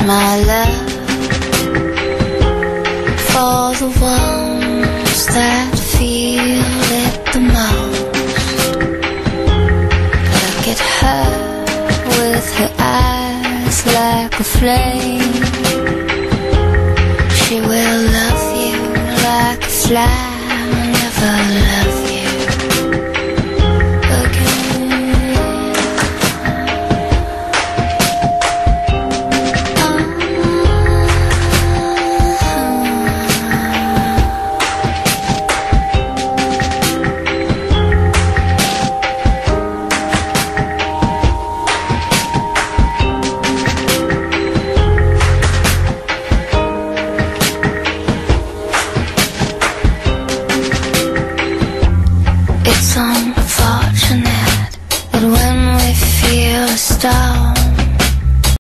my love for the ones that feel it the most. Look at her with her eyes like a flame. She will love you like a fly, never love you again. It's unfortunate that when we feel a storm,